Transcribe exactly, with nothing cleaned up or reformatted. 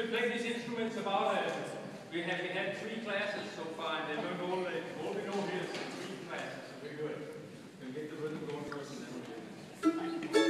we play these instruments about, uh, we have we had three classes so far, and they learned all, the, all we know here is three classes, so we're good. We'll get the rhythm going first and then we'll do this.